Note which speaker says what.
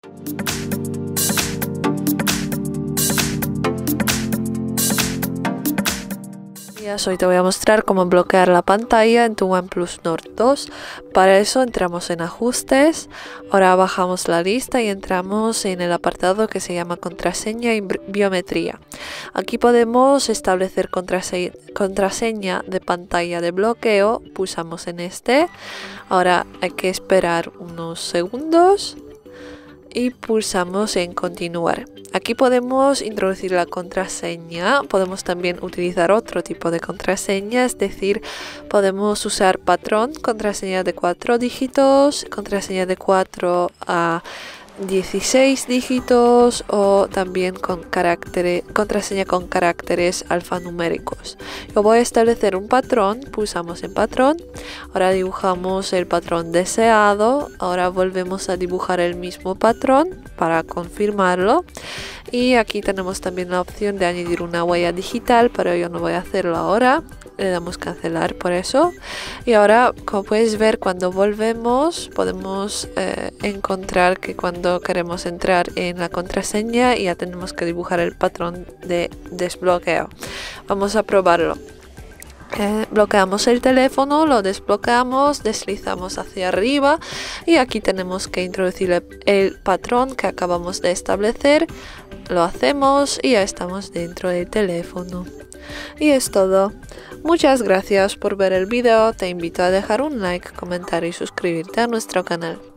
Speaker 1: Hoy te voy a mostrar cómo bloquear la pantalla en tu OnePlus Nord 2. Para eso entramos en ajustes, ahora bajamos la lista y entramos en el apartado que se llama contraseña y biometría. Aquí podemos establecer contraseña de pantalla de bloqueo, pulsamos en este, ahora hay que esperar unos segundos y pulsamos en continuar. Aquí podemos introducir la contraseña, podemos también utilizar otro tipo de contraseña, es decir, podemos usar patrón, contraseña de 4 dígitos, contraseña de 4 a 16 dígitos o también con contraseña con caracteres alfanuméricos. Yo voy a establecer un patrón, pulsamos en patrón, ahora dibujamos el patrón deseado, ahora volvemos a dibujar el mismo patrón para confirmarlo. Y aquí tenemos también la opción de añadir una huella digital, pero yo no voy a hacerlo ahora. Le damos cancelar por eso. Y ahora, como puedes ver, cuando volvemos podemos encontrar que cuando queremos entrar en la contraseña ya tenemos que dibujar el patrón de desbloqueo. Vamos a probarlo. Bloqueamos el teléfono, lo desbloqueamos, deslizamos hacia arriba y aquí tenemos que introducir el patrón que acabamos de establecer. Lo hacemos y ya estamos dentro del teléfono. Y es todo. Muchas gracias por ver el video, te invito a dejar un like, comentar y suscribirte a nuestro canal.